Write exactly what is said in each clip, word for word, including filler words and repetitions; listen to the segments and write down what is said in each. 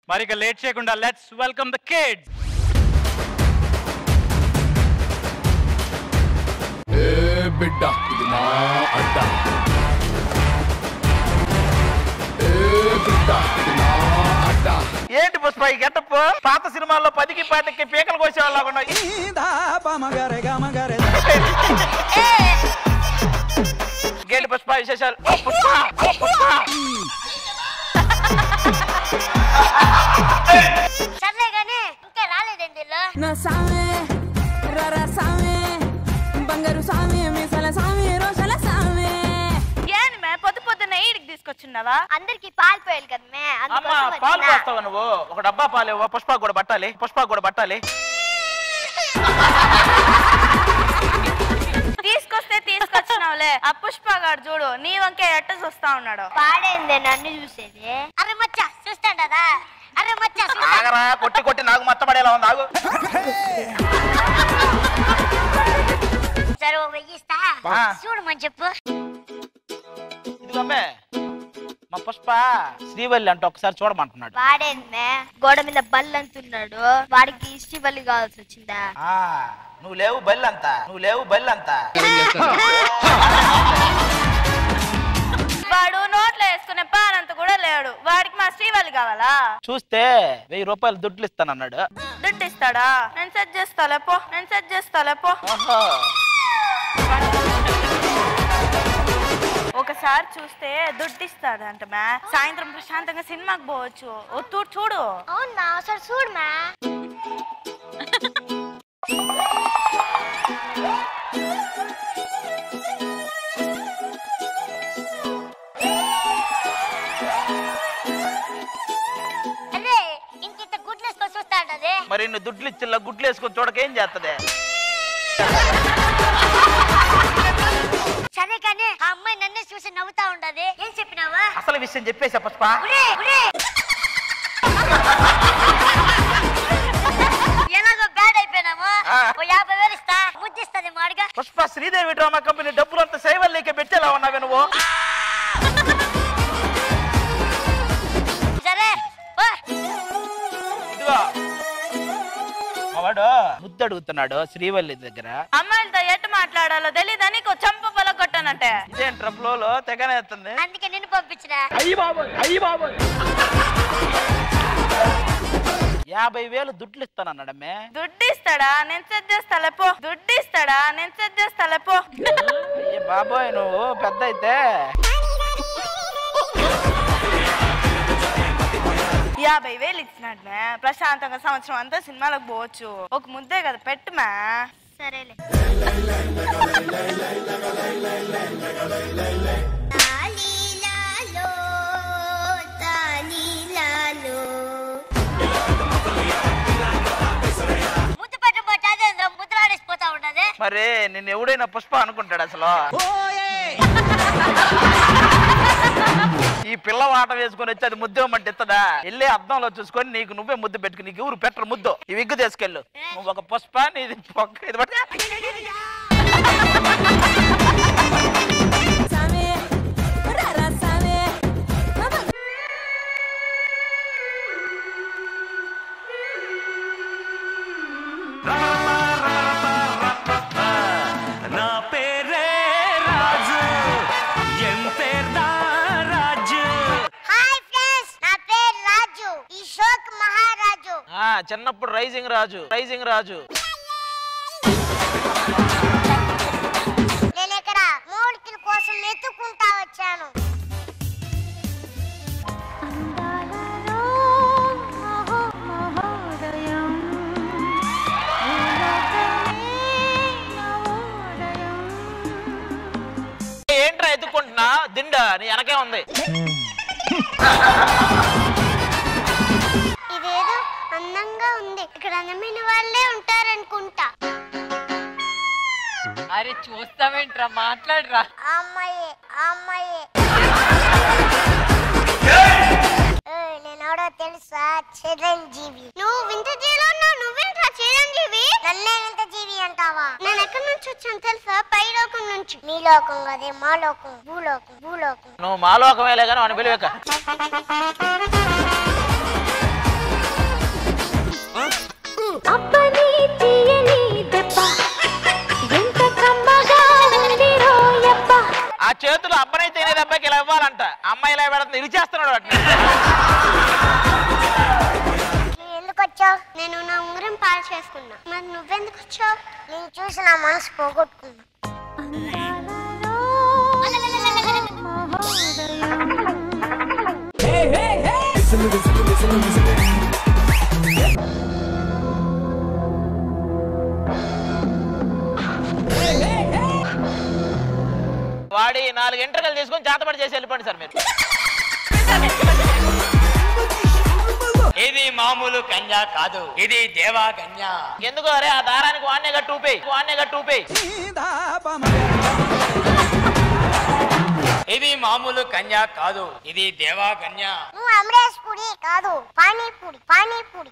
మరి ఇక లేట్ చేయకుండా లెట్స్ వెల్కమ్ ద కిడ్స్. ఏ బిడ్డ ఇది నా అడ్డ, ఏ బిడ్డ ఇది నా అడ్డ. ఏంటి పుష్ప ఈ గెటప్? పాత సినిమాల్లో పదికి పాటికి పీకలు కోసేవాళ్ళ గేటి పుష్ప విశేషాలు. సర్లే గానీ ఇంకా రాలేదండి నా సామే రరా సామే బంగారు సామే మిసల సామే రోషల సామే. ఏను మే పొద్దు పొద్దున్న ఈడికి తీసుకొచ్చున్నావా? అందరికి పాలు పోయాలి కదా మే. అమ్మా పాలు పోస్తావా నువ్వు? ఒక డబ్బా పాలు ఇవ్వ, పుష్ప కూడా పట్టాలి, పుష్ప కూడా పట్టాలి. తీసుకొస్తే తీసుకొచ్చినావులే. ఆ పుష్ప గారు చూడు నీ వంకే ఎట్ట చూస్తా ఉన్నాడు. పాడైందే నన్ను చూసేది. అరే మచ్చ చూస్తాడా? అరే మచ్చ ఆగరా, కొట్టి కొట్టి నాకు మచ్చబడేలా ఉంది. ఆగు. సరే వెయ్యిస్తా చూడమని చెప్పు. ఇదిగోమ్మే మా పుష్ప శ్రీవల్లి అంటే ఒకసారి చూడమంటున్నాడు. వాడేందే గోడ మీద బల్లి అంటున్నాడు. వాడికి శ్రీవల్లి కావాల్సి వచ్చిందా? నువ్వు లేవు బల్లి అంతా, నువ్వు లేవు బల్లి అంతా. వాడు నోట్లో వేసుకునే పానంత కూడా లేడు. వాడికి మా శ్రీవల్లి కావాలా? చూస్తే వెయ్యి రూపాయలు దుడ్లు ఇస్తానన్నాడు. దుడ్డు ఇస్తాడా? నేను సెట్ చేస్తాలే పో, నేను సెట్ చేస్తాలే పో. ఒకసారి చూస్తే దుడ్డు ఇస్తాడు అంట మ్యా. సాయంత్రం ప్రశాంతంగా సినిమాకి పోవచ్చు. ఓ తూ చూడు. అవునా సరే చూడు మ్యా. అరే ఇంకింత గుడ్లు వేసుకొని చూస్తాడు. అదే మరి నువ్వు దుడ్లు ఇచ్చిల్లా గుడ్లు వేసుకొని చూడకేం చేస్తుంది? సరే కానీ ఆ అమ్మాయి నన్నే చూసి నవ్వుతా ఉండదు. ఏం చెప్పినావా? అసలు విషయం చెప్పేసా పుష్ప. ఎలాగో బ్యాడ్ అయిపోయినాము. ఓ యాభై వేలు ఇస్తా, ముద్దిస్తుంది మాడిగా. పుష్ప శ్రీదేవి డ్రామా కంపెనీ డబ్బులు అంతా సేవల్లోకి పెట్టేలా ఉన్నావే నువ్వు. సరే ఇదిగో వాడు ముద్దు అడుగుతున్నాడు శ్రీవల్లి దగ్గర. అమ్మాయిలతో ఎట్టు మాట్లాడాలో తెలీదా నీకు? చంప పొల కొట్టానంటే ఇదేంట్రా ఫ్లోలో తెగనేస్తుంది. అందుకే నిన్ను పంపించిన. అయ్యి బాబోయ్ అయ్యి బాబోయ్. యాభై వేలు దుడ్లు ఇస్తానన్నాడమ్మే. దుడ్డు ఇస్తాడా? నేను సెట్ చేస్తాలే పో. దుడ్డు ఇస్తాడా? నేను సెట్ చేస్తాలే పో. అయ్యి బాబోయ్ నువ్వు పెద్ద అయితే. యాభై వేలు ఇచ్చినాడు మే. ప్రశాంతంగా సంవత్సరం అంతా సినిమాలకు పోవచ్చు. ఒక ముద్దే కదా పెట్టు మే. సరేలే. ముద్దు పెట్టబోతే అదేంద్ర ముద్దులాడేసిపోతా ఉండదు. మరి నిన్ను ఎవడైనా పుష్ప అనుకుంటాడు అసలు? ఈ పిల్ల వాట వేసుకొని వచ్చి అది ముద్దు ఇవ్వమంటే ఇస్తుందా? వెళ్ళి అద్దంలో చూసుకొని నీకు నువ్వే ముద్దు పెట్టుకుని నీకు ఎవరు పెట్టరు ముద్దు. ఈ విగ్గు తీసుకెళ్ళు. నువ్వు ఒక పుష్ప నీది పొక్క ఇది పట్టే. నా పేరే రాజు, ఎం పేర్దా రాజు. హాయ్ ఫ్రెండ్స్, నా పేరు రాజు. ఈ షోక్ మహారాజు. ఆ చిన్నప్పుడు రైజింగ్ రాజు, రైజింగ్ రాజు. నేను ఇక్కడ మూడికిల కోసం ఎత్తుకుంటా వచ్చాను. ఏంట్రా ఎత్తుకుంటున్నా? దిండా నీ వెనకే ఉంది. ఇదేదో అందంగా ఉంది. ఇక్కడ అందమైన వాళ్ళే ఉంటారనుకుంటా. అరే చూస్తావేంట్రా, మాట్లాడరా. అమ్మాయి అమ్మాయి నేనెవడో తెలుసా? చిరంజీవి. నువ్వు వింత జీవిలో ఉన్నావు. నువ్వేంట్రా చిరంజీవి? నన్నే వింత జీవి అంటావా? నేను ఎక్కడి నుంచి వచ్చాను తెలుసా? పై లోకం నుంచి. మీ లోకం కదే, మా లోకం, భూలోకం. భూలోకం నువ్వు మా లోకమేలే కానీ వాడిని పిలివేక. అబ్బని తీయని దెబ్బ ఎంత కమ్మగా ఉంది రోయప్ప. ఆ చేతులు అబ్బనైతే తినే దెబ్బకి ఇలా ఇవ్వాలంట. అమ్మాయి ఇలా పెడుతుంది ఇరిచేస్తున్నాడు వాటిని. ఎందుకు వచ్చావు? నేను నా ఉంగరం పాడు చేసుకున్నా. మరి నువ్వెందుకు వచ్చావు? నేను చూసి నా మనసు పోగొట్టుకున్నా. వాడి నాలుగు ఎంట్రకలు తీసుకొని జాతపడి చేసి వెళ్ళిపోండి సార్ మీరు. ఇది మామూలు కన్యా కాదు, ఇది దేవా కన్యా. ఎందుకు అరే ఆ దారానికి వాడినే గట్టి ఊపేయి, వాడినే గట్టి ఊపేయి. ఇది మామూలు కన్యా కాదు, ఇది దేవా కన్యా. నువ్వు అమరేష్ పూరి కాదు, పానీపూరి పానీపూరి.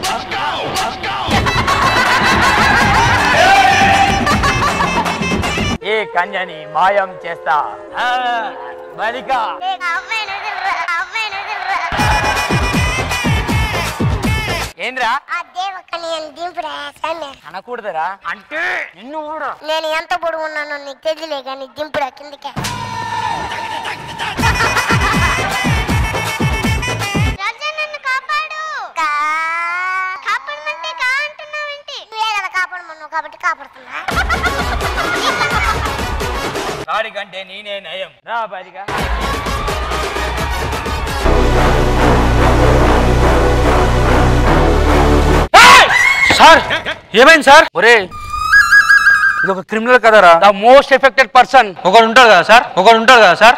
ఈ కన్యని మాయం చేస్తా. బాలిక ఏంద్రా ఆ దేవకన్యని దింపురా సామి. అనకూడదురా అంటే నిన్ను కూడా. నేను ఎంత పొడుగు ఉన్నానో నీకు తెలియలే కానీ దింపురా కిందకే. రాజా నన్ను కాపాడు. కాపాడమంటే కా అంటున్నావేంటి? నువ్వే కదా కాపాడమన్నావు కాబట్టి కాపాడుతున్నా. వాడి కంటే నేనే నయం. రా బాలిక. సార్ ఏమైంది సార్? ఒరే ఇది ఒక క్రిమినల్ కదరా. ద మోస్ట్ ఎఫెక్టెడ్ పర్సన్ ఒకడు ఉంటాడు కదా సార్, ఒకడు ఉంటాడు కదా సార్.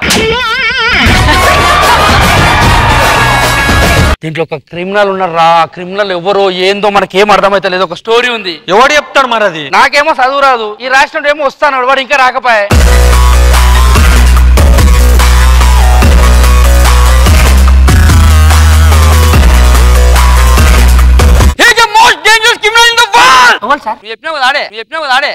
దీంట్లో ఒక క్రిమినల్ ఉన్నారా. ఆ క్రిమినల్ ఎవరో ఏందో మనకేం అర్థమైతే లేదు. ఒక స్టోరీ ఉంది. ఎవడు చెప్తాడు మరి అది? నాకేమో చదువు రాదు. ఈ రాష్ట్రం ఏమో వస్తాను, వాడు ఇంకా రాకపోయా. చెప్పినావు కదా ఆడే, చెప్పినావు కదా ఆడే.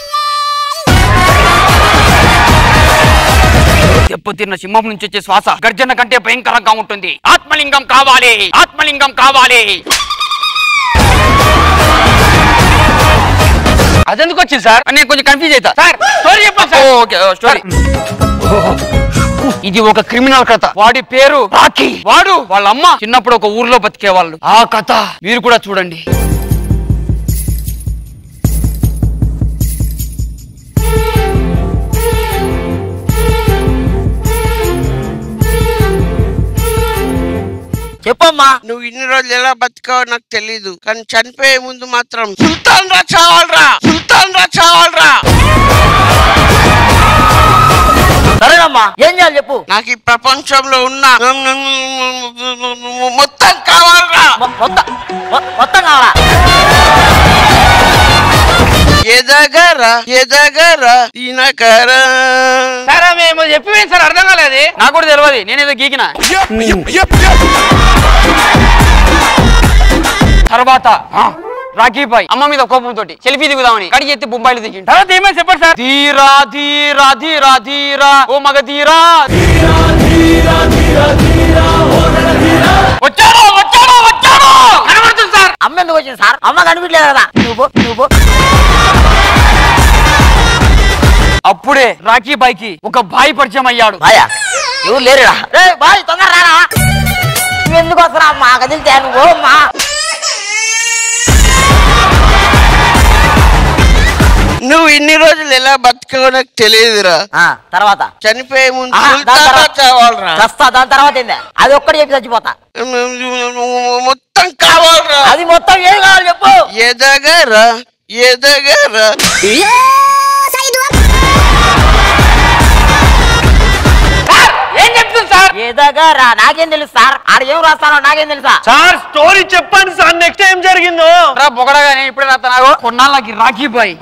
దెబ్బతిన్న సింహం నుంచి వచ్చే శ్వాస గర్జన కంటే భయంకరంగా ఉంటుంది. ఆత్మలింగం కావాలి, ఆత్మలింగం కావాలి. అదెందుకు వచ్చింది సార్? నేను కొంచెం కన్ఫ్యూజ్ అవుతా సార్. స్టోరీ చెప్పండి సార్. Okay story. ఇది ఒక క్రిమినల్ కథ. వాడి పేరు రాకీ. వాడు వాళ్ళ అమ్మ చిన్నప్పుడు ఒక ఊర్లో బతికేవాళ్ళు. ఆ కథ మీరు కూడా చూడండి. చెప్పమ్మా. నువ్వు ఇన్ని రోజులు ఎలా బతికావో నాకు తెలీదు, కానీ చనిపోయే ముందు మాత్రం సుల్తాన్ రా చావాలరా, సుల్తాన్ రా చావాలరా. సరేనమ్మా, ఏం చేయాలి చెప్పు. నాకు ఈ ప్రపంచంలో ఉన్న మొత్తం కావాలరా. మొత్తం కావాలా? ఎదగరా ఎదగరా ఈనకరా. సరే మేము చెప్పిపోయింది సార్, అర్థం కాలేదు. నాకు కూడా తెలియదు, నేనేదో గీకినా. తర్వాత రాకీ బాయ్ అమ్మ మీద కోపంతో సెల్ఫీ దిగుదామని కడిగి ఎత్తి బొంబాయిలు దిగింది. తర్వాత ఏమని చెప్పండి సార్? ధీరా ధీరా ధీరా ధీరా ఓ మగ ధీరా. వచ్చాడు వచ్చాడు వచ్చాడు కనబడుతుంది సార్. అమ్మ ఎందుకు వచ్చింది సార్? అమ్మ కనిపించలేదు కదా. నువ్వు నువ్వు అప్పుడే రాకీ బాయ్ కి ఒక బాయ్ పరిచయం అయ్యాడు. బాయా? ఎవరు లేరురా. రే బాయ్ తొందర రారా. నువ్వు ఎందుకు వస్తున్నా అమ్మా? కదిలితే నువ్వు అమ్మా. నువ్వు ఇన్ని రోజులు ఎలా బతికావో నాకు తెలియదురా. తర్వాత చనిపోయే ముందు సుల్తాన్ రా చావాలరా. చస్తా. దాని తర్వాత ఏందా? అది ఒక్కటి చెప్పి చచ్చిపోతా. మొత్తం కావాలరా. అది మొత్తం ఏం కావాలి చెప్పు. ఎదగరా ఎదగరా. ఏం చెప్తుంది సార్? ఎదగరా నాకేం తెలుసు సార్? ఆడ ఏం రాస్తానో నాకేం తెలుసా సార్? స్టోరీ చెప్పండి సార్, నెక్స్ట్ ఏం జరిగిందో. బొగడగానే ఇప్పుడే రాస్తా. నాకు కొన్నాళ్ళకి రాకీ బాయ్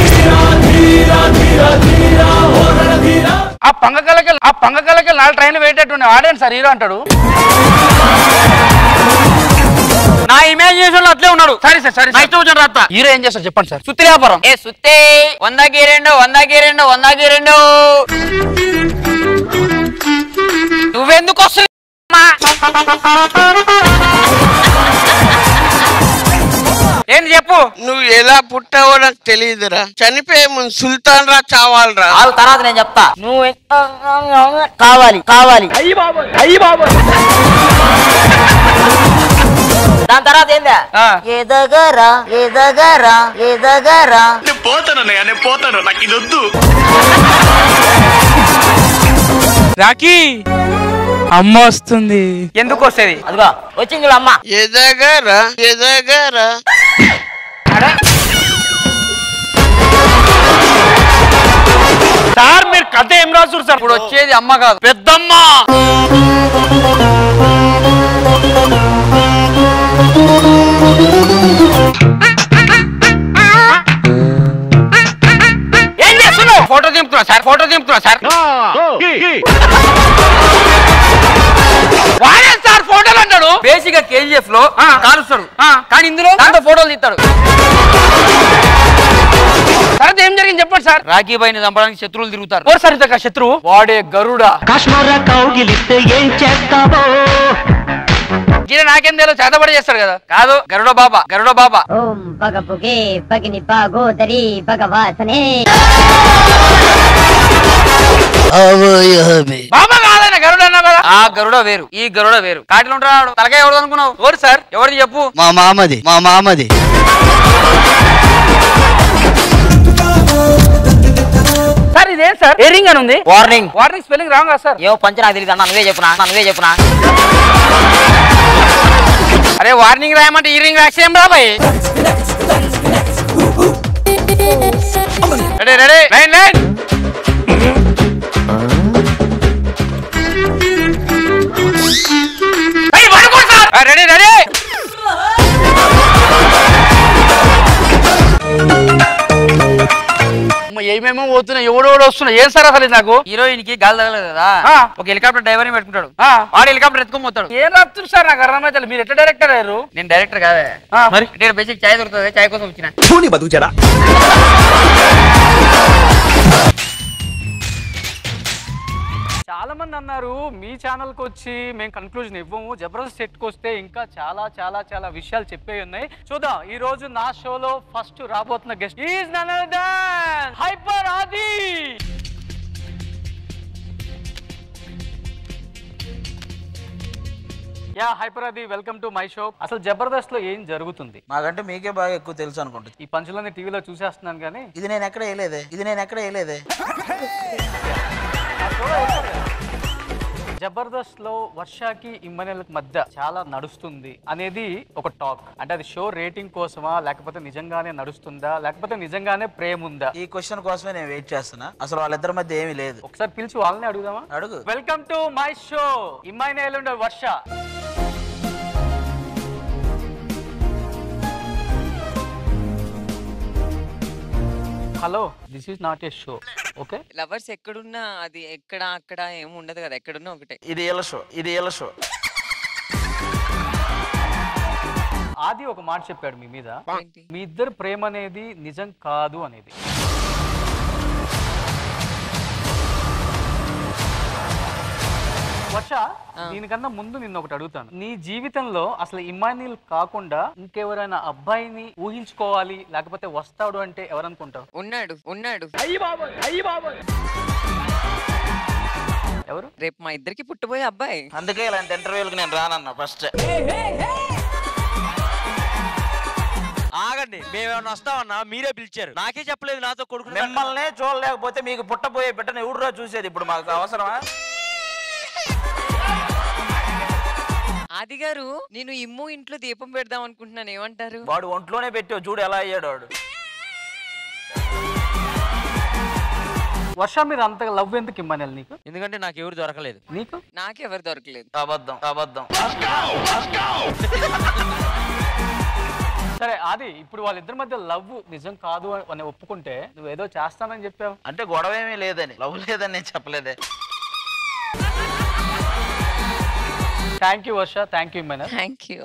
ఆ పంగకలకి ఆ పంగకలకి నాలుగు ట్రైన్ పెట్టేట్టు ఆడాను సార్. హీరో అంటాడు. నా ఇమాజినేషన్ లో అట్లే ఉన్నాడు. సరే సార్ సరే నెక్స్ట్ వచ్చిన రాస్తా. హీరో ఏం చేస్తారు చెప్పండి సార్? సుత్తి వ్యాపారం. ఏ సుత్తే వందకి రెండు వందకి రెండు వందకి రెండు. నువ్వెందుకు వస్తుంది? ఏంది ఏంది చెప్పు. నువ్వు ఎలా పుట్టావో నాకు తెలియదురా. చనిపోయే ముందు సుల్తాన్ రా చావాలరా. వాళ్ళ తర్వాత నేను చెప్తా. నువ్వు కావాలి కావాలి అయ్యి బాబు అయ్యి బాబు. దాని తర్వాత ఏందా ఎదగరా ఎదగరా ఎదగరా. నేను పోతాను నేను పోతాను, నాకు ఇది వద్దు. రాఖీ అమ్మ వస్తుంది. ఎందుకు వస్తుంది? అదిగో వచ్చింది చూడు అమ్మ. ఎదగరా ఎదగరా. సార్ మీరు కథ ఏం రాసురు సార్? ఇప్పుడు వచ్చేది అమ్మ కాదు, పెద్దమ్మ. ఏం చేస్తున్నావు? ఫోటో దింపుతున్నా సార్, ఫోటో దింపుతున్నా సార్. వాడే సార్ ఫోటోలు అంటాడు. బేసిక్ గా కేజీఎఫ్ లో కాలుస్తాడు, కానీ ఇందులో దాంతో ఫోటోలు తీస్తాడు. తర్వాత ఏం జరిగింది చెప్పండి సార్. రాఖీ బాయిని చంపడానికి శత్రువులు తిరుగుతారు. ఓ సార్ ఇదొక శత్రువు. వాడే గరుడ. కాశ్మీర కౌగిలిస్తే ఏం చేస్తావో? గిరి నాకేం తెలియదు, చేతబడి చేస్తాడు కదా. కాదు, గరుడ బాబా, గరుడ బాబా. ఓం పగపుగే పగిని పాగోదరి భగవాసనే. బాబా కాదన్న గరుడ అన్నా కదా. ఆ గరుడ వేరు, ఈ గరుడ వేరు. కాటిలో ఉంటాడు. తలకాయ ఎవడు అనుకున్నావు? ఎవరు సార్? ఎవరిది చెప్పు. మా మామది మా మామది. సార్ ఇదేం సార్? ఎరింగ్ అని ఉంది. వార్నింగ్. వార్నింగ్ స్పెల్లింగ్ రాంగ్ కదా సార్? ఏమో పంచ నాకు తెలియదు అన్న, నువ్వే చెప్పునా నువ్వే చెప్పునా. అరే వార్నింగ్ రాయమంటే ఈ రింగ్ రాసేం రాబాయ్. Ready ready line line. Ready ready. ఏమేమో పోతున్నా, ఎవడోడు వస్తున్నా. ఏం సార్ అసలు నాకు? హీరోయిన్ కి గాలి తగలేదు కదా, ఒక హెలికాప్టర్ డ్రైవర్ ని పెట్టుకుంటాడు. వాడు హెలికాప్టర్ ఎత్తుకొని పోతాడు. ఏం రాస్తున్నారు సార్? నాకు అర్థమైతే మీరు ఎట్లా డైరెక్టర్ అయ్యారు? నేను డైరెక్టర్ కాదే మరి. అంటే బేసిక్ చాయ్ దొరుకుతుంది, చాయ్ కోసం వచ్చిన. చాలా మంది అన్నారు మీ ఛానల్ కి వచ్చి మేము కన్క్లూజన్ ఇవ్వము, జబర్దస్త్ సెట్ కి వస్తే ఇంకా చాలా చాలా చాలా విషయాలు చెప్పే ఉన్నాయి. చూద్దాం ఈ రోజు నా షోలో ఫస్ట్ రాబోతున్న guest is none other than hyper Aadi. Yeah hyper Aadi, welcome to my show. అసలు జబర్దస్త్ లో ఏం జరుగుతుంది? మాకంటే మీకే బాగా ఎక్కువ తెలుసు అనుకుంటుంది. ఈ పంచులన్నీ టీవీలో చూసేస్తున్నాను కానీ ఇది నేను ఎక్కడ వేయలేదే, ఇది నేను ఎక్కడ వేయలేదే. జబర్దస్త్ లో వర్షాకి ఇమ్మనేలకు మధ్య చాలా నడుస్తుంది అనేది ఒక టాక్. అంటే అది షో రేటింగ్ కోసమా, లేకపోతే నిజంగానే నడుస్తుందా, లేకపోతే నిజంగానే ప్రేమ ఉందా? ఈ క్వశ్చన్ కోసమే నేను వెయిట్ చేస్తున్నా. అసలు వాళ్ళిద్దరి మధ్య ఏమీ లేదు. ఒకసారి పిలిచి వాళ్ళని అడుగుదామా? అడుగు. వెల్కమ్ టు మై షో ఇమ్మాయినేలుండే Varsha. Hello, this is not a show. Okay, lovers ఎక్కడున్నా అది ఎక్కడ అక్కడ ఏమి ఉండదు కదా, ఎక్కడున్నా ఒకటే. ఇది ఏళ్ళ షో, ఇది ఏళ్ళ షో. ఆది ఒక మాట చెప్పాడు మీ మీద, మీ ఇద్దరు ప్రేమ అనేది నిజం కాదు అనేది. వర్ష, దీనికన్నా ముందు నిన్న ఒకటి అడుగుతాను. నీ జీవితంలో అసలు ఇమ్మాన్యుల్ కాకుండా ఇంకెవరైనా అబ్బాయిని ఊహించుకోవాలి, లేకపోతే వస్తాడు అంటే ఎవరనుకుంటావు? ఉన్నాడు ఉన్నాడు ఎవరు? రేపు మా ఇద్దరికి పుట్టబోయే అబ్బాయి. అందుకే ఇలాంటి ఇంటర్వ్యూలకు నేను రానన్నా ఫస్ట్. ఆగండి, మేమేమన్నా వస్తామన్నా, మీరే పిలిచారు, నాకే చెప్పలేదు నాతో కొడుకు. మిమ్మల్నే చూడలేకపోతే మీకు పుట్టబోయే బిడ్డను ఎవడురా చూసేది? ఇప్పుడు మాకు అవసరమా? ఆది గారు, నేను ఇమ్ము ఇంట్లో దీపం పెడదాం అనుకుంటున్నాను, ఏమంటారు? వాడు ఒంట్లోనే పెట్టావు, చూడు ఎలా అయ్యాడు వాడు. వర్ష మీద అంత లవ్ ఎందుకు ఇమ్మనేది నీకు? ఎందుకంటే నాకు ఎవరు దొరకలేదు. నీకు? నాకెవరు దొరకలేదు. అబద్ధం అబద్ధం. సరే అది, ఇప్పుడు వాళ్ళిద్దరి మధ్య లవ్ నిజం కాదు అని ఒప్పుకుంటే నువ్వు ఏదో చేస్తానని చెప్పావు. అంటే గొడవ ఏమీ లేదని, లవ్ లేదని నేను చెప్పలేదే. Thank you Varsha, thank you మేనర్. Thank you.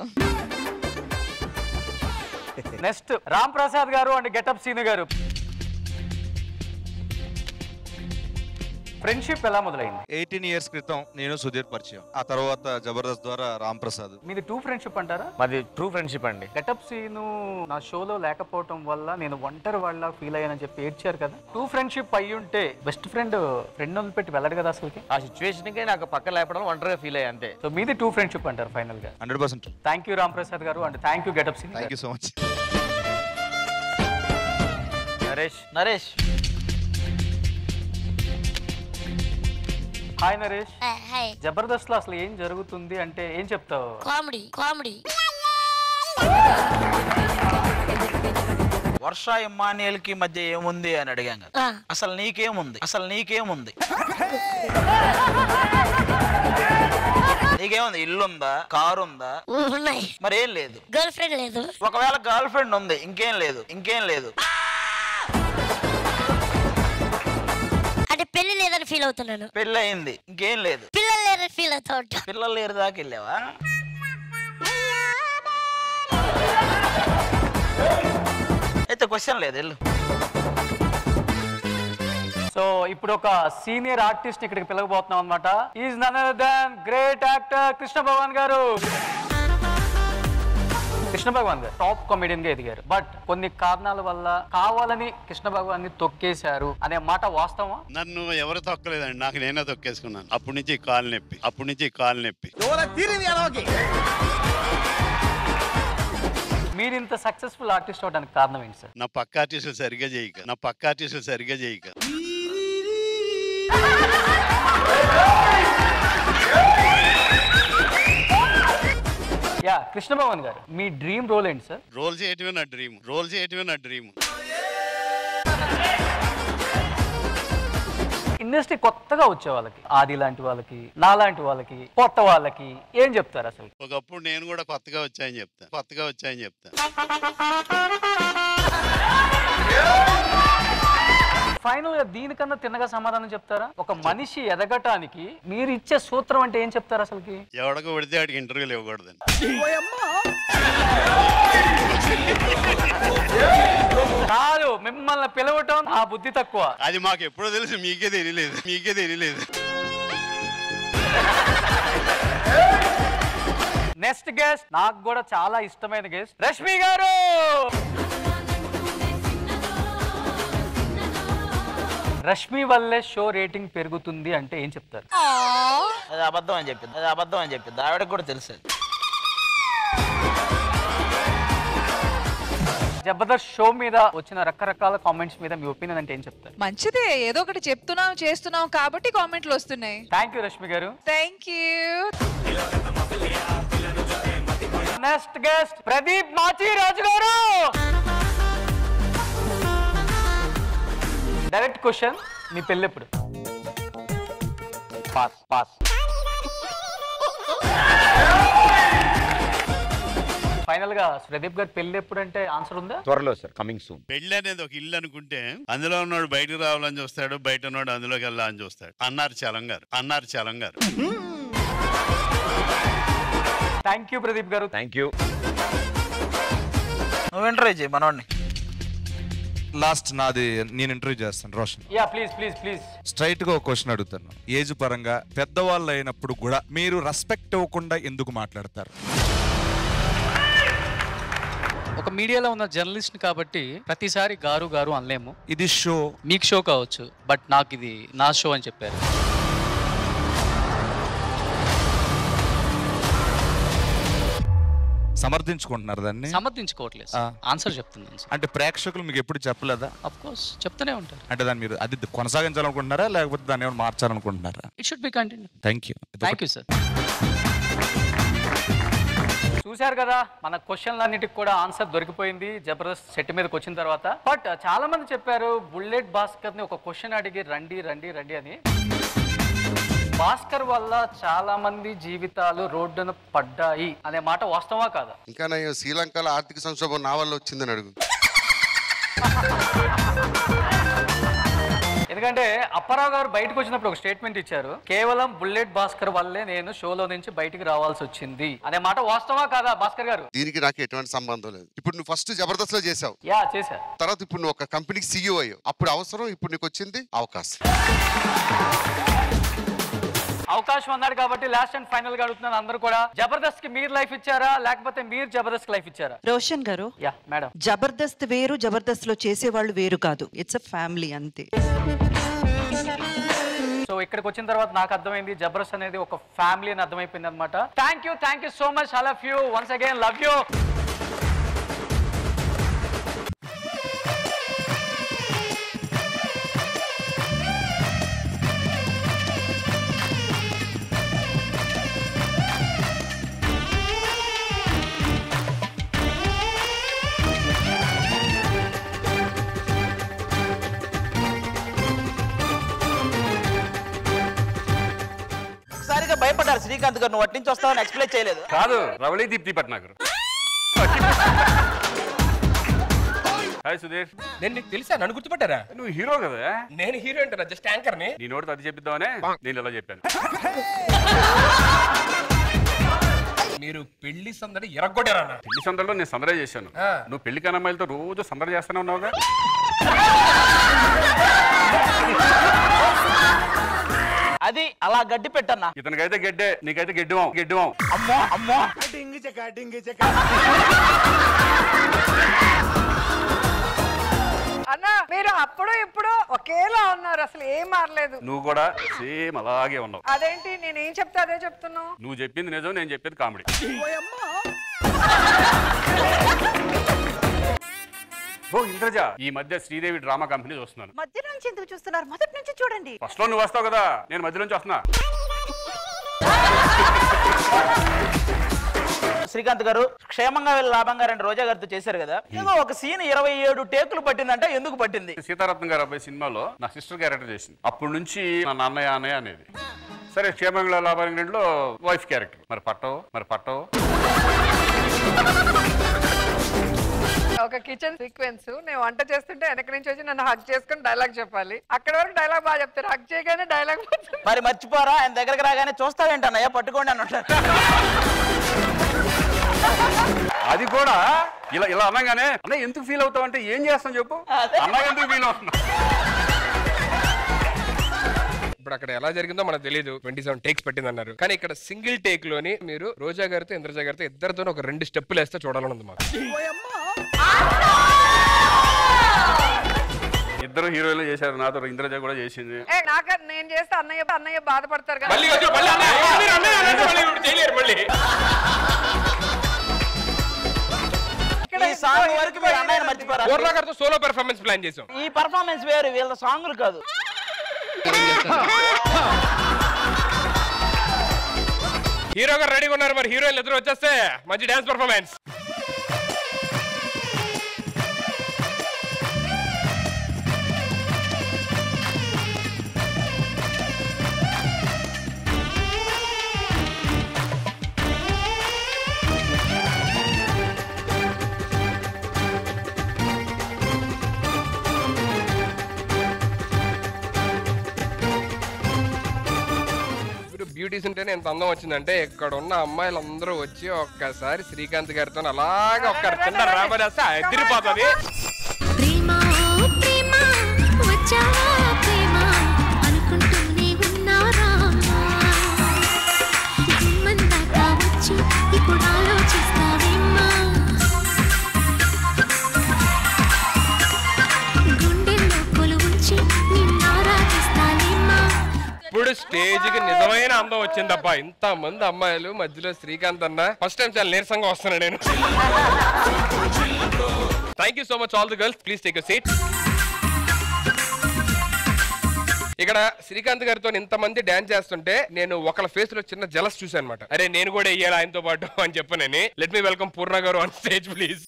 Next Ram Prasad గారు అండ్ గెటప్ సీను గారు. ఫ్రెండ్షిప్ ఎలా మొదలైంది? ఎయిటీన్ ఇయర్స్ క్రితం నేను సుధీర్ పరిచయం, ఆ తర్వాత జబర్దస్త్ ద్వారా రామ్ ప్రసాద్. మీది టూ ఫ్రెండ్షిప్ అంటారా? మాది ట్రూ ఫ్రెండ్షిప్ అండి. గెటప్ సీను నా షోలో లేకపోవటం వల్ల నేను ఒంటరి వాళ్ళ ఫీల్ అయ్యానని చెప్పి ఏడ్చారు కదా. టూ ఫ్రెండ్షిప్ అయ్యి ఉంటే బెస్ట్ ఫ్రెండ్ ఫ్రెండ్ వదిలి పెట్టి వెళ్ళడు కదా అసలుకి. ఆ సిచ్యువేషన్ కి నాకు పక్కన లేపడం ఒంటరిగా ఫీల్ అయ్యా అంతే. సో మీది టూ ఫ్రెండ్షిప్ అంటారు ఫైనల్ గా? Hundred percent. Thank you Ram Prasad గారు and thank you getup Seenu. Thank you so much. Naresh Naresh hi Naresh. Hi. Jabardasth లో అసలు ఏం జరుగుతుంది అంటే ఏం చెప్తావు? Comedy comedy. వర్ష ఇమ్మానియల్ కి మధ్య ఏముంది అని అడిగాం కదా. అసలు నీకేముంది? అసలు నీకేముంది? నీకేముంది? ఇల్లుందా? కారు ఉందా? ఉన్నాయి. మరి ఏం లేదు. గర్ల్ ఫ్రెండ్ లేదు. ఒకవేళ గర్ల్ ఫ్రెండ్ ఉంది ఇంకేం లేదు. ఇంకేం లేదు అంటే పెళ్లి లేదని ఫీల్ అవుతున్నాను. పెళ్లి అయింది ఇంకేం లేదు. పిల్లలు లేరని ఫీల్ అవుతా ఉంటా. పిల్లలు లేరు దాకా వెళ్ళావా? అయితే క్వశ్చన్ లేదు వెళ్ళు. సో ఇప్పుడు ఒక సీనియర్ ఆర్టిస్ట్ ఇక్కడికి పిలవబోతున్నాం అనమాట. Is none other than great actor Krishna Bhagavan గారు. కృష్ణ భగవాన్ గారు టాప్ కామెడియన్ గా ఎదిగారు. బట్ కొన్ని కారణాల వల్ల కావాలని కృష్ణ భగవాన్ ని తొక్కేశారు అనే మాట వాస్తవా? నన్ను ఎవరు తొక్కలేదండి, నాకు నేనే తొక్కేసుకున్నాను. అప్పటి నుంచి కాలు నొప్పి, అప్పటి నుంచి కాలు నొప్పి. మీరు ఇంత సక్సెస్ఫుల్ ఆర్టిస్ట్ అవడానికి కారణం ఏంటి సార్? నా పక్క ఆర్టిస్టులు సరిగ్గా చేయక నా పక్క ఆర్టిస్టులు సరిగ్గా చేయక యా కృష్ణ భగవాన్ గారు మీ డ్రీమ్ రోల్ ఏంటి సార్? రోల్ చేయటమే నా డ్రీమ్. రోల్ చేయటమే నా డ్రీమ్. ఇండస్ట్రీ కొత్తగా వచ్చే వాళ్ళకి, ఆది లాంటి వాళ్ళకి, నా లాంటి వాళ్ళకి, కొత్త వాళ్ళకి ఏం చెప్తారు అసలు? ఒకప్పుడు నేను కూడా కొత్తగా వచ్చాయని చెప్తాను. కొత్తగా వచ్చాయని చెప్తాను. ఫైనల్ గా దీనికన్నా తిన్నగా సమాధానం చెప్తారా? ఒక మనిషి ఎదగటానికి మీరు ఇచ్చే సూత్రం అంటే ఏం చెప్తారు అసలుకి? ఎవడకు పడితే వాడికి ఇంటర్వ్యూలు ఇవ్వకూడదని. కాదు, మిమ్మల్ని పిలవటం ఆ బుద్ధి తక్కువ. అది మాకు ఎప్పుడో తెలుసు, మీకే తెలియలేదు. మీకే తెలియలేదు. నెక్స్ట్ గెస్ట్ నాకు కూడా చాలా ఇష్టమైన గెస్ట్ రష్మి గారు. రష్మి వల్లే షో రేటింగ్ పెరుగుతుంది అంటే ఏం చెప్తారు? అది అబద్ధం అని చెప్పింది. అది అబద్ధం అని చెప్పింది. ఆవిడకి కూడా తెలుసు. జబర్దస్త్ షో మీద వచ్చిన రకరకాల కామెంట్స్ మీద మీ ఒపీనియన్ అంటే ఏం చెప్తారు? మంచిదే, ఏదో ఒకటి చెప్తున్నాం చేస్తున్నాం కాబట్టి కామెంట్లు వస్తున్నాయి. థ్యాంక్ యూ రష్మి గారు. Thank you. Next guest Pradeep Machiraju గారు. డైరెక్ట్ క్వశ్చన్, మీ పెళ్ళి ఎప్పుడు? Pass pass. ఫైనల్ గా ప్రదీప్ గారు పెళ్లి ఎప్పుడు అంటే ఆన్సర్ ఉందా? త్వరలో సార్, కమింగ్ సూన్. పెళ్లి అనేది ఒక ఇల్లు అనుకుంటే అందులో ఉన్నాడు బయటకు రావాలని చూస్తాడు, బయట ఉన్నాడు అందులోకి వెళ్ళాలని చూస్తాడు అన్నారు చలం గారు. అన్నారు చలం గారు. థ్యాంక్ యూ ప్రదీప్ గారు. Thank you. నువ్వు ఇంటర్వ్యూ చేయి మనోడిని. లాస్ట్ నాది నేను ఇంటర్వ్యూ చేస్తాను Roshan. Yeah please please please. Straight గా ఒక క్వశ్చన్ అడుగుతాను. ఏజ్ పరంగా పెద్దవాళ్ళు అయినప్పుడు కూడా మీరు రెస్పెక్ట్ ఇవ్వకుండా ఎందుకు మాట్లాడతారు? ఒక మీడియాలో ఉన్న జర్నలిస్ట్ కాబట్టి ప్రతిసారి గారు గారు అనలేము. ఇది షో, మీకు షో కావచ్చు, బట్ నాకు ఇది నా షో అని చెప్పారు. సమర్థించుకుంటున్నారు దాన్ని? సమర్థించుకోవట్లేదు, ఆన్సర్ చెప్తున్నాను. అంటే ప్రేక్షకులు మీకు ఎప్పుడు చెప్పలేదా? ఆఫ్ కోర్స్ చెప్తూనే ఉంటారు. అంటే దాన్ని మీరు అది కొనసాగించాలనుకుంటున్నారా లేకపోతే దాన్ని ఏమైనా మార్చాలనుకుంటున్నారా? It should be continue. Thank you. Thank you sir. చూశారు కదా, మన క్వశ్చన్లన్నిటికి కూడా ఆన్సర్ దొరికిపోయింది జబర్దస్త్ సెట్ మీదకి వచ్చిన తర్వాత. బట్ చాలా మంది చెప్పారు బుల్లెట్ భాస్కర్ ని ఒక క్వశ్చన్ అడిగి రండి రండి రండి అని. భాస్కర్ వల్ల చాలా మంది జీవితాలు రోడ్డున పడ్డాయి అనే మాట వాస్తవా కాదా? ఇంకా నా శ్రీలంకలో ఆర్థిక సంక్షోభం నా వల్ల వచ్చిందని అడుగు. ఎందుకంటే అప్పారావు గారు బయటకు వచ్చినప్పుడు ఒక స్టేట్మెంట్ ఇచ్చారు, కేవలం బుల్లెట్ భాస్కర్ వల్లే నేను షోలో నుంచి బయటికి రావాల్సి వచ్చింది అనే మాట వాస్తవా కాదా భాస్కర్ గారు? దీనికి నాకు ఎటువంటి సంబంధం లేదు. ఇప్పుడు నువ్వు ఫస్ట్ జబర్దస్త్ లో చేసావు, యా చేశా. తర్వాత ఇప్పుడు నువ్వు ఒక కంపెనీకి సీఈఓ అయ్యావు. అప్పుడు అవసరం, ఇప్పుడు నీకు వచ్చింది అవకాశం. అవకాశం అన్నాడు కాబట్టి లాస్ట్ అండ్ ఫైనల్ గా అడుగుతున్నాను, అందరూ కూడా జబర్దస్త్ కి మీరు లైఫ్ ఇచ్చారా లేకపోతే మీరు జబర్దస్త్ లైఫ్ ఇచ్చారా? రోషన్ గారు, యా మేడం, జబర్దస్త్ వేరు, జబర్దస్త్ లో చేసేవాళ్ళు వేరు కాదు. ఇట్స్ అ ఫ్యామిలీ అంతే. సో ఇక్కడికి వచ్చిన తర్వాత నాకు అర్థమైంది జబర్దస్త్ అనేది ఒక ఫ్యామిలీ అని అర్థమైపోయింది అనమాట. Thank you thank you so much, I love you once again, love you. ఒకసారిగా భయపడ్డారు శ్రీకాంత్ గారు, నువ్వు అటు నుంచి వస్తావని ఎక్స్ప్లెయిన్ చేయలేదు. కాదు, రవళి దీప్తి పట్నాగర్. హాయ్ సుధీర్. నేను నీకు తెలుసా? నన్ను గుర్తుపట్టారా? నువ్వు హీరో కదా. నేను హీరో అంటారా? జస్ట్ యాంకర్ ని. నీ నోటితో అది చెప్పిద్దామనే నేను ఇలా చెప్పాను. మీరు పెళ్లి సందడి ఎరగొట్టారా? పెళ్లి సందడిలో నేను సందడి చేశాను. నువ్వు పెళ్లి కాని అమ్మాయిలతో రోజు సందడి చేస్తానే ఉన్నావుగా. అది అలా గడ్డి పెట్టన్నా. ఇతనికైతే గడ్డే, నీకైతే గడ్డివాం గడ్డివాం. అమ్మో అమ్మో. అన్న మీరు అప్పుడు ఇప్పుడు ఒకేలా ఉన్నారు, అసలు ఏం మారలేదు. నువ్వు కూడా సేమ్ అలాగే ఉన్నావు. అదేంటి, నేనేం చెప్తే అదే చెప్తున్నావు? నువ్వు చెప్పింది నిజం, నేను చెప్పేది కామెడీ. ఓ ఇంద్రజ, ఈ మధ్య శ్రీదేవి డ్రామా కంపెనీ చూస్తున్నాను. మధ్య నుంచి ఎందుకు చూస్తున్నారు? మొదటి నుంచి చూడండి. ఫస్ట్ లో నువ్వు వస్తావు కదా, నేను మధ్య నుంచి వస్తున్నా. శ్రీకాంత్ గారు క్షేమంగా వెళ్ళి లాభంగా రెండు రోజా గారితో చేశారు కదా, ఏదో ఒక సీన్ ఇరవై ఏడు టేకులు పట్టిందంటే ఎందుకు పట్టింది? సీతారత్న గారు అబ్బాయి సినిమాలో నా సిస్టర్ క్యారెక్టర్ చేసింది. అప్పటి నుంచి నా నాన్నయ్య అన్నయ్య అనేది. సరే క్షేమంగా లాభంగా రెండులో వైఫ్ క్యారెక్టర్. మరి పట్టవు మరి పట్టవు. ఒక కిచెన్ సీక్వెన్స్, నేను వంట చేస్తుంటే వెనక నుంచి వచ్చి నన్ను హక్ చేసుకుని డైలాగ్ చెప్పాలి. అక్కడ వరకు డైలాగ్ బాగా చెప్తారు, హక్ చేయగానే డైలాగ్. మరి మర్చిపోరా, ఆయన దగ్గరకు రాగానే చూస్తావేంటన్నయ్య పట్టుకోండి అని అంటారు. అది కూడా ఇలా ఇలా అనగానే అన్న ఎందుకు ఫీల్ అవుతావు అంటే ఏం చేస్తాం చెప్పు, అన్న ఎందుకు ఫీల్ అవుతున్నా. ఇప్పుడు అక్కడ ఎలా జరిగిందో మనకు తెలియదు. ట్వంటీ సెవెన్ టేక్స్ పట్టింది అన్నారు, కానీ ఇక్కడ సింగిల్ టేక్ లోని మీరు రోజా గారితో ఇంద్రజ గారితో ఇద్దరితో ఒక రెండు స్టెప్పులు వేస్తే చూడాలని ఉంది మాకు. ఇద్దరు హీరోయిన్లు చేశారు, నాతో ఇంద్రజ కూడా చేసింది. నాకు నేను చేస్తే అన్నయ్య అన్నయ్య బాధపడతారు కదా. ఈ సాంగ్ వరకు మీరు అన్నయ్యని మర్చిపోరా? పూర్ణ గారితో సోలో పెర్ఫార్మెన్స్ ప్లాన్ చేసాం. ఈ పర్ఫార్మెన్స్ వేరు, వీళ్ళ సాంగ్లు కాదు. హీరో గారు రెడీగా ఉన్నారు, మరి హీరోయిన్లు ఎదురు వచ్చేస్తే మంచి డాన్స్ పర్ఫార్మెన్స్. బ్యూటీస్ ఉంటేనే ఎంత అందం వచ్చిందంటే ఇక్కడ ఉన్న అమ్మాయిలందరూ వచ్చి ఒక్కసారి శ్రీకాంత్ గారితో అలాగే ఒక్క చిన్న రాబడేస్తే ఎదిరిపోతుంది. ఇప్పుడు స్టేజ్ కి నిజమైన అందం వచ్చిందబ్బా. ఇంత మంది అమ్మాయిలు మధ్యలో శ్రీకాంత్ అన్న ఫస్ట్ టైం చాలా నీరసంగా వస్తున్నా నేను. Thank you so much all the girls, please take your seat. ఇక్కడ శ్రీకాంత్ గారితో ఇంతమంది డాన్స్ చేస్తుంటే నేను ఒకళ్ళ ఫేస్ లో చిన్న జలస్ చూసాను అనమాట. అరే నేను కూడా వెయ్యాలి ఆయనతో పాటు అని చెప్పనని. లెట్ మీ వెల్కమ్ పూర్ణ గారు ఆన్ స్టేజ్ ప్లీజ్.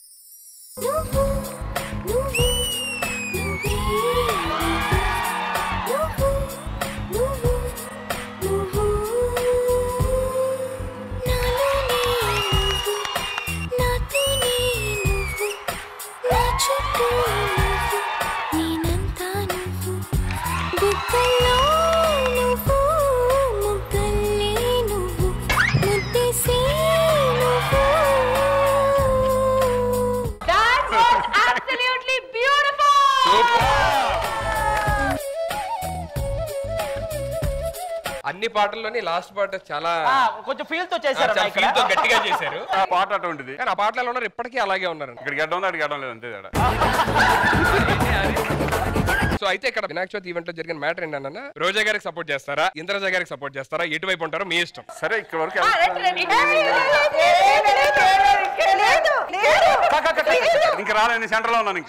గుండెల్లో అన్ని పాటల్లోని లాస్ట్ పాట చాలా కొంచెం ఫీల్ తో చేశారు చాలా feel తో గట్టిగా చేశారు ఆ పాట అటువంటిది. కానీ ఆ పాటలు ఉన్నారు ఇప్పటికీ అలాగే ఉన్నారు. ఇక్కడ గడ్డం ఉంది, అక్కడ గడ్డం లేదు, అంతే తేడా. సో అయితే ఇక్కడ వినాయక చవితి ఈవెంట్ లో జరిగిన మ్యాటర్ ఏంటన్నా, రోజా గారికి సపోర్ట్ చేస్తారా, ఇంద్రజ గారికి సపోర్ట్ చేస్తారా, ఎటువైపు ఉంటారో మీ ఇష్టం. సరే ఇక్కడ వరకు ఇంకా రాలేదు, సెంటర్ లో ఉన్నాను.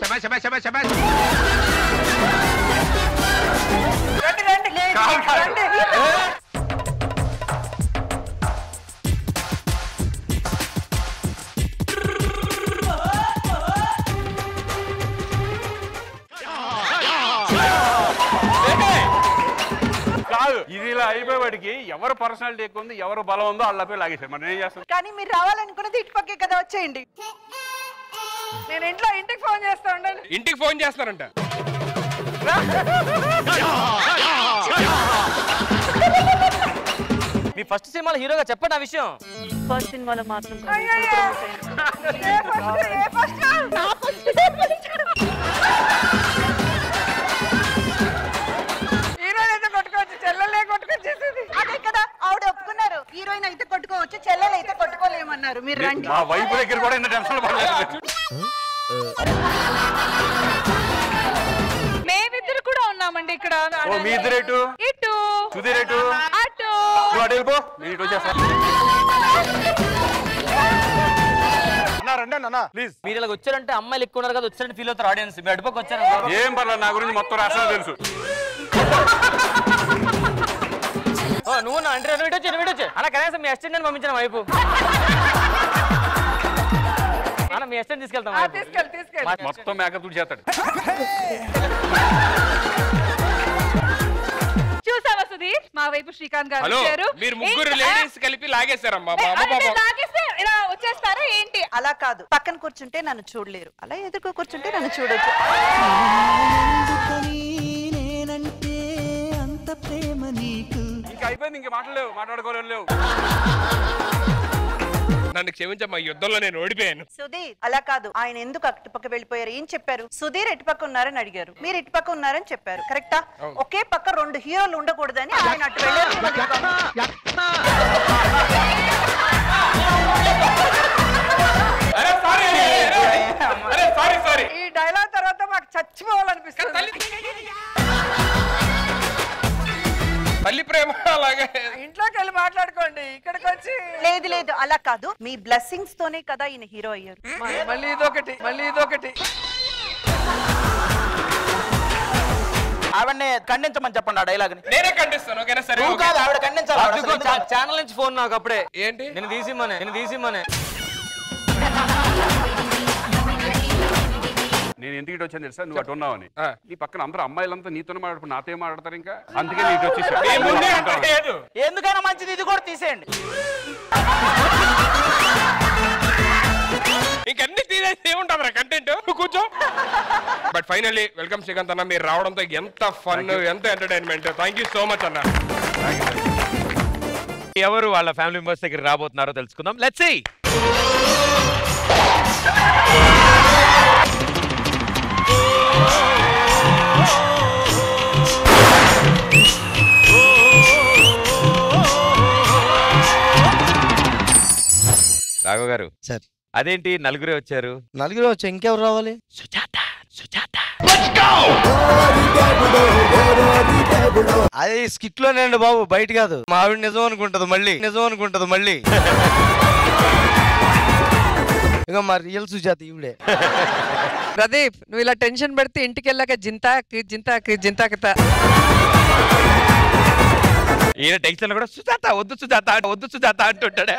కాదు, ఇది ఇలా అయిపోయేవాడికి ఎవరు పర్సనాలిటీ ఎక్కువ ఉంది, ఎవరు బలం ఉందో వాళ్ళపై లాగేశారు. మనం ఏం చేస్తాం? కానీ మీరు రావాలనుకున్నది ఇటు పక్కే కదా, వచ్చేయండి. నేను ఇంట్లో ఇంటికి ఫోన్ చేస్తా ఉండండి. ఇంటికి ఫోన్ చేస్తారంట. మీ ఫస్ట్ సినిమాలో హీరోగా చెప్పండి ఆ విషయం. ఫస్ట్ సినిమాలో మాత్రం హీరోయిన్ అయితే కొట్టుకోవచ్చు, చెల్లెలే కొట్టుకొచ్చేసేది. అదే కదా ఆవిడ ఒప్పుకున్నారు, హీరోయిన్ అయితే కొట్టుకోవచ్చు, చెల్లెలు అయితే కొట్టుకోలేమన్నారు. మీరు రండి. మా వైపు దగ్గర కూడా ఇంత టెన్షన్ పడలేదు. మేమిద్దరు కూడా ఉన్నామండి ఇక్కడ. ఓ మీ ఇద్దరు ఎటు? ఇటు. సుధీర్ ఎటు? అటు. నువ్వు అటు వెళ్ళిపో, నేను ఇటు వచ్చేస్తాను. ప్లీజ్ మీరు ఇలా వచ్చారంటే అమ్మాయిలు ఎక్కువ ఉన్నారు కదా, వచ్చారంటే ఫీల్ అవుతారు ఆడియన్స్. మీరు అటుపక్క వచ్చారు ఏం పర్లేదు, నా గురించి మొత్తం రాష్ట్రాలు తెలుసు. నువ్వు నా అంటే ఇటు వచ్చి ఇటు వచ్చి అలా కనీసం మీ అసిస్టెంట్ పంపించిన వైపు అన్న, మీ అసిస్టెంట్ తీసుకెళ్తాం. తీసుకెళ్ళి తీసుకెళ్ళి మొత్తం మేకప్ తుడి చేస్తాడు. చూసావా సుధీర్, మా వైపు శ్రీకాంత్ గారు హలో, వచ్చారు. మీరు ముగ్గురు లేడీస్ కలిపి లాగేశారమ్మా. మా అమ్మ అంటే పాపం లాగేస్తే ఇలా వచ్చేస్తారా ఏంటి? అలా కాదు, పక్కన కూర్చుంటే నన్ను చూడలేరు, అలా ఎదుర్కో కూర్చుంటే నన్ను చూడొచ్చు. ఇంకా అయిపోయింది, ఇంకా మాట్లాడలేవు, మాట్లాడుకోలేవు. నన్ను క్షమించమ్మా, యుద్ధంలో నేను ఓడిపోయాను. సుధీర్ అలా కాదు, ఆయన ఎందుకు అటుపక్క వెళ్ళిపోయారు? ఏం చెప్పారు? సుధీర్ ఎటుపక్క ఉన్నారని అడిగారు, మీరు ఇటుపక్క ఉన్నారని చెప్పారు. కరెక్టా? ఒకే పక్క రెండు హీరోలు ఉండకూడదని ఆయన అటు వెళ్ళారు. ఈ డైలాగ్ తర్వాత మాకు చచ్చిపోవాలనిపిస్తుంది. తల్లి ప్రేమ అలాగే ఇంట్లోకి వెళ్ళి మాట్లాడుకోండి, ఇక్కడికి వచ్చి. లేదు లేదు అలా కాదు, మీ బ్లెస్సింగ్స్ తోనే కదా ఈయన హీరో అయ్యారు. మళ్ళీ ఇదొకటి, మళ్ళీ ఇదొకటి. ఆవిడని ఖండించమని చెప్పండి ఆ డైలాగ్ ని. నేనే ఖండిస్తాను. ఓకేనా? సరే. నువ్వు కాదు, ఆవిడ ఖండించాలి. ఛానల్ నుంచి ఫోన్ నాకు అప్పుడే. ఏంటి? నేను తీసిమ్మనే నేను తీసిమ్మనే నేను ఎందుకు ఇటు వచ్చాను తెలుసా, నువ్వు అటు ఉన్నావని. నీ పక్కన అందరూ అమ్మాయిలంతా నీతో మాట్లాడుకుని నాతో మాట్లాడతారు, ఇంకా అందుకే నేను ఇటు వచ్చేసాను. ఎందుకైనా మంచిది, ఇది కూడా తీసేయండి. ఇంకన్నీ తీసేసి ఏముంటుంది కంటెంట్, కూర్చో. బట్ ఫైనల్లీ వెల్కమ్ శ్రీకాంత్ అన్న, మీరు రావడంతో ఎంత ఫన్, ఎంత entertainment. Thank you so much అన్న. ఎవరు వాళ్ళ ఫ్యామిలీ మెంబర్స్ దగ్గర రాబోతున్నారో తెలుసుకుందాం. Let's see. రాఘవ్ గారు సార్, అదేంటి నలుగురే వచ్చారు? నలుగురు వచ్చి ఇంకెవరు రావాలి? సుజాత సుజాత అది స్కిట్ లోనేండి బాబు, బయట కాదు. మా ఆవిడ నిజం అనుకుంటది మళ్ళీ, నిజం అనుకుంటది మళ్ళీ. ఇక మా రియల్ సుజాత ఈవిడే. ప్రదీప్, నువ్వు ఇలా టెన్షన్ పెడితే ఇంటికి వెళ్ళాక జింతాకి జింతాకి జింతాకిత. ఈయన టెన్షన్ కూడా సుజాత వద్దు సుజాత వద్దు సుజాత అంటుంటాడే.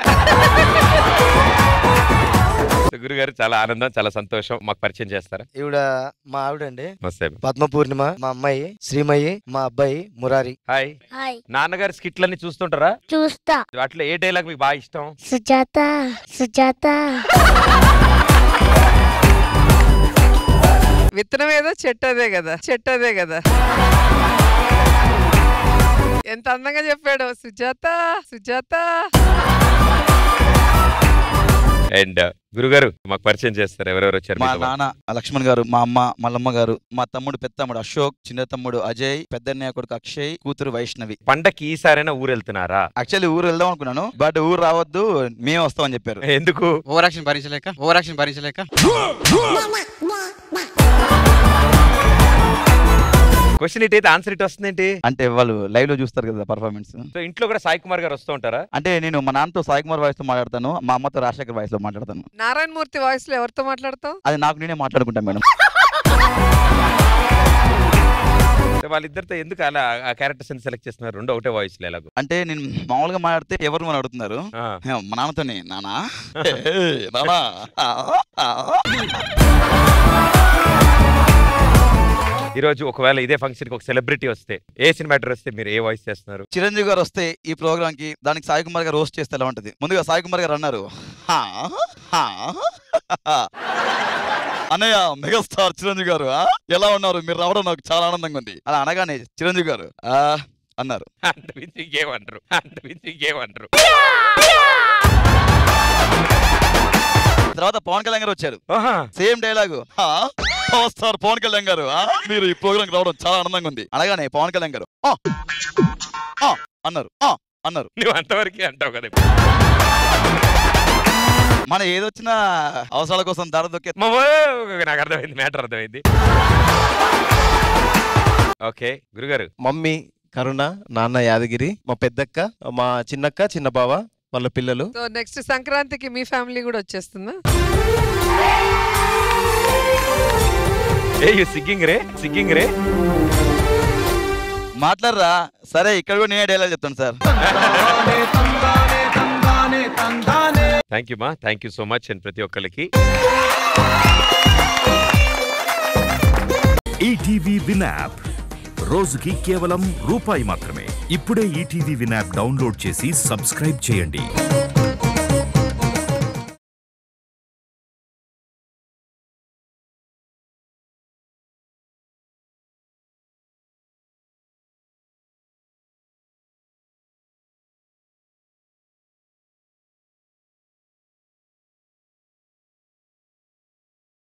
గురుగారు చాలా ఆనందం, చాలా సంతోషం. మాకు పరిచయం చేస్తారా? ఈవిడ మా ఆవిడ అండి, నమస్తే. పద్మ పూర్ణిమ. మా అమ్మాయి శ్రీమయి, మా అబ్బాయి మురారి. హాయ్. హాయ్. నాన్నగారు స్కిట్లన్నీ చూస్తుంటారా? చూస్తా. వాటిలో ఏ డైలాగ్ మీకు బాగా ఇష్టం? సుజాత సుజాత. విత్తనం ఏదో చెట్టు అదే కదా, చెట్టు అదే కదా. ఎంత అందంగా చెప్పాడు, సుజాత సుజాత. అండ్ గురుగారు మాకు పరిచయం చేస్తారు ఎవరెవరు వచ్చారు మా మీతో పాటు? నాన్న లక్ష్మణ్ గారు, మా అమ్మ మల్లమ్మ గారు, మా తమ్ముడు పెద్ద తమ్ముడు అశోక్, చిన్న తమ్ముడు అజయ్, పెద్దన్నయ్య కొడుకు అక్షయ్, కూతురు వైష్ణవి. పండక్కి ఈసారైనా ఊరు వెళ్తున్నారా? యాక్చువల్లీ ఊరు వెళ్దాం అనుకున్నాను, బట్ ఊరు రావద్దు మేమే వస్తామని చెప్పారు. ఎందుకు? ఓవరాక్షన్ భరించలేక ఓవరాక్షన్ భరించలేక క్వశ్చన్ ఇట్ అయితే ఆన్సర్ ఇట్ వస్తుందేంటి? అంటే వాళ్ళు లైవ్ లో చూస్తారు కదా పర్ఫార్మెన్స్. సో ఇంట్లో కూడా సాయి కుమార్ గారు వస్తూ ఉంటారా? అంటే నేను మా నాన్నతో సాయి కుమార్ వాయిస్ తో మాట్లాడతాను, మా అమ్మతో రాజశేఖర్ వాయిస్ లో మాట్లాడతాను. నారాయణ మూర్తి వాయిస్ లో ఎవరితో మాట్లాడతావు? అది నాకు నేనే మాట్లాడుకుంటాను మేడం. వాళ్ళిద్దరితో ఎందుకు అలా ఆ క్యారెక్టర్స్ సెలెక్ట్ చేస్తున్నారు? రెండు ఒకటే వాయిస్ లో ఎలాగో? అంటే నేను మామూలుగా మాట్లాడితే ఎవరు అని అడుగుతున్నారు, మా నాన్నతోనే నానా నానా. ఈ రోజు ఒకవేళ ఇదే ఫంక్షన్ కి ఒక సెలబ్రిటీ వస్తే, ఏ సినిమాటర్ వస్తే మీరు ఏ వాయిస్ చేస్తున్నారు? చిరంజీవి గారు వస్తే ఈ ప్రోగ్రామ్ కి దానికి సాయి కుమార్ గారు రోస్ట్ చేస్తే ఎలా ఉంటది? ముందుగా సాయి కుమార్ గారు అన్నారు, అన్నయ్య మెగాస్టార్ చిరంజీవి గారు ఎలా ఉన్నారు, మీరు రావడం నాకు చాలా ఆనందంగా ఉంది. అలా అనగానే చిరంజీవి గారు ఆ అన్నారు. అంత మించి ఇంకేమంటారు, అంత మించి ఇంకేమంటారు. తర్వాత పవన్ కళ్యాణ్ గారు వచ్చారు, same dialogue, power star Pawan Kalyan గారు మీరు ఈ ప్రోగ్రామ్ రావడం చాలా ఆనందంగా ఉంది. అనగానే పవన్ కళ్యాణ్ గారు అన్నారు అన్నారు నువ్వు అంతవరకే అంటావు కదా. మన ఏదొచ్చినా అవసరాల కోసం దారి దొక్కే. నాకు అర్థమైంది, మ్యాటర్ అర్థమైంది. ఓకే గురుగారు. మమ్మీ కరుణ, నాన్న యాదగిరి, మా పెద్దక్క, మా చిన్నక్క, చిన్న బావ, వాళ్ళ పిల్లలు. సో నెక్స్ట్ సంక్రాంతికి మీ ఫ్యామిలీ కూడా వచ్చేస్తుందా? ఏ సిగ్గింగ్ రే సిగ్గింగ్ రే మాట్లాడరా. సరే ఇక్కడ కూడా నేనే డైలాగ్ చెప్తాను సార్. థ్యాంక్ యూ మా, thank you so much. And ప్రతి ఒక్కరికి ఈటీవీ విన్ యాప్ రోజుకి కేవలం రూపాయి మాత్రమే. ఇప్పుడే ఈటీవీ విన్ యాప్ డౌన్లోడ్ చేసి సబ్స్క్రైబ్ చేయండి.